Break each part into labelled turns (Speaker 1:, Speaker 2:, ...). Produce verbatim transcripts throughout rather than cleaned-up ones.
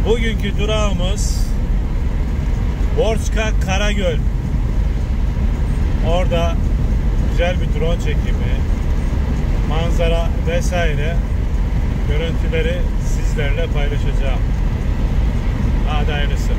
Speaker 1: Bugünkü durağımız Borçka Karagöl. Orada güzel bir drone çekimi, manzara vesaire görüntüleri sizlerle paylaşacağım. Hadi hayırlısı.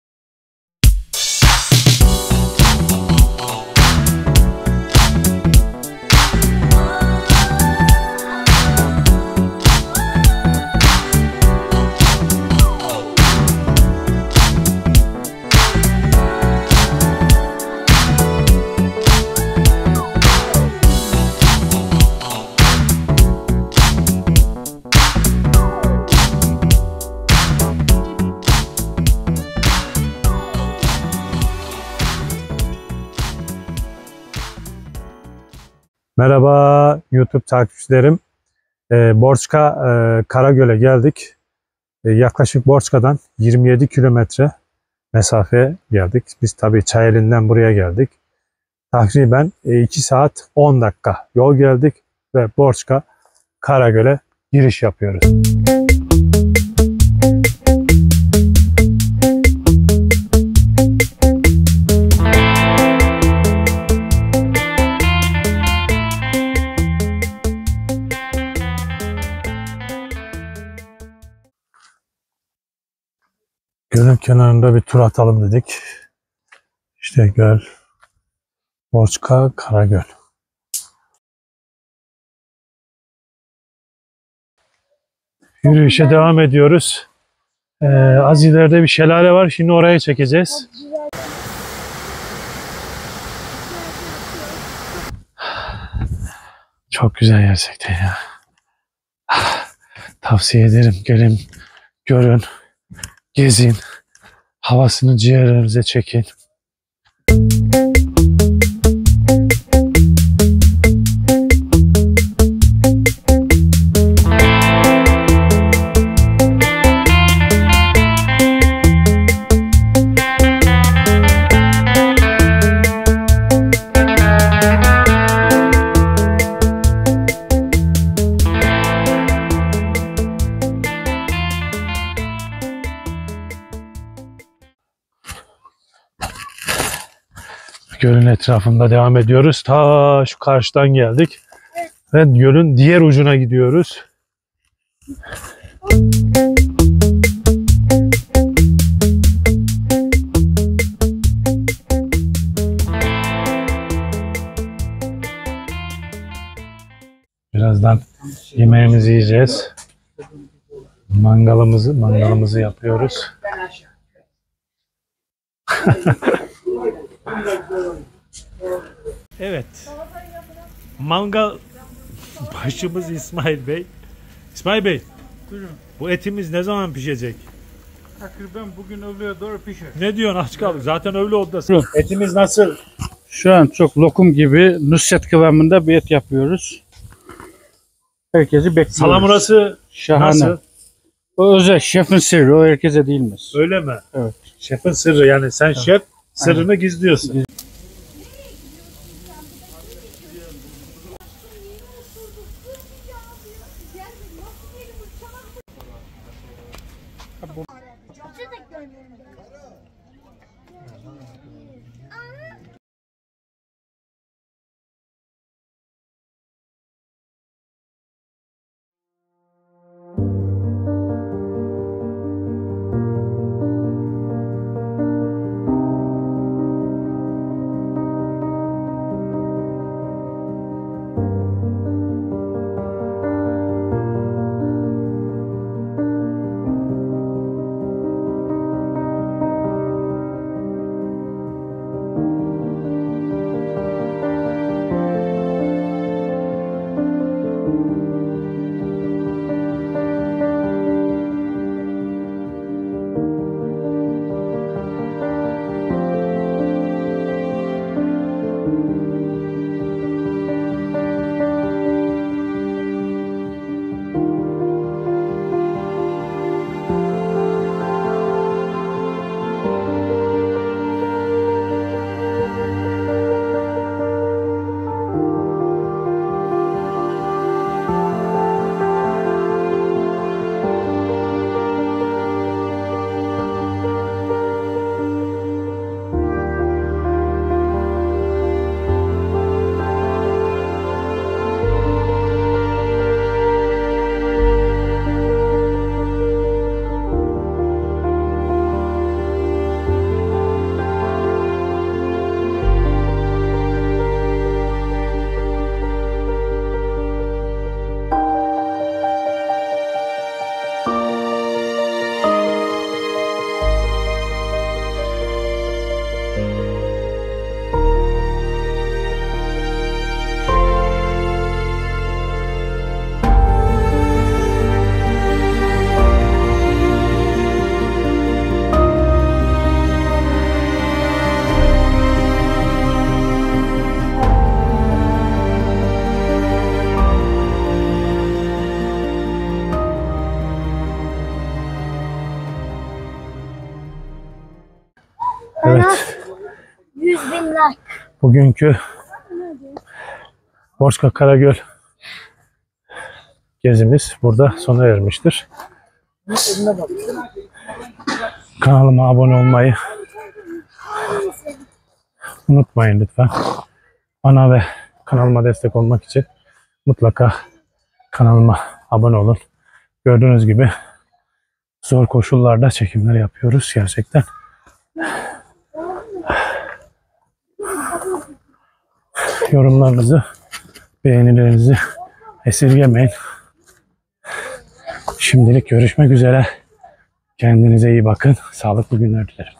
Speaker 1: Merhaba YouTube takipçilerim. Ee, Borçka e, Karagöl'e geldik. E, yaklaşık Borçka'dan yirmi yedi kilometre mesafeye geldik. Biz tabii Çayeli'nden buraya geldik. Takriben e, iki saat on dakika yol geldik ve Borçka Karagöl'e giriş yapıyoruz. Gölün kenarında bir tur atalım dedik. İşte göl. Borçka Karagöl. Yürüyüşe devam ediyoruz. Ee, az ileride bir şelale var. Şimdi oraya çekeceğiz. Çok güzel gerçekten ya. Tavsiye ederim. Gelin, görün, gezin. Havasını ciğerlerinize çekin. Gölün etrafında devam ediyoruz. Ta şu karşıdan geldik. Ve gölün diğer ucuna gidiyoruz. Birazdan yemeğimizi yiyeceğiz. Mangalımızı, mangalımızı yapıyoruz. Evet. Mangal başımız İsmail Bey. İsmail Bey.
Speaker 2: Buyurun.
Speaker 1: Bu etimiz ne zaman pişecek?
Speaker 2: Takriben bugün öğleye doğru pişer.
Speaker 1: Ne diyorsun, aç kaldık. Zaten öğle odası. Etimiz nasıl?
Speaker 2: Şu an çok lokum gibi nusret kıvamında bir et yapıyoruz. Herkesi bekliyoruz.
Speaker 1: Salamurası
Speaker 2: şahane.
Speaker 1: Nasıl?
Speaker 2: O özel, şefin sırrı, o herkese değilmez.
Speaker 1: Öyle mi?
Speaker 2: Evet.
Speaker 1: Şefin sırrı, yani sen
Speaker 2: Evet.
Speaker 1: şef sırrını
Speaker 2: Aynen.
Speaker 1: gizliyorsun. Evet.
Speaker 3: yüz bin like.
Speaker 1: Bugünkü Borçka Karagöl gezimiz burada sona ermiştir. Kanalıma abone olmayı unutmayın lütfen. Bana ve kanalıma destek olmak için mutlaka kanalıma abone olun. Gördüğünüz gibi zor koşullarda çekimler yapıyoruz gerçekten. Yorumlarınızı, beğenilerinizi esirgemeyin. Şimdilik görüşmek üzere. Kendinize iyi bakın. Sağlıklı günler dilerim.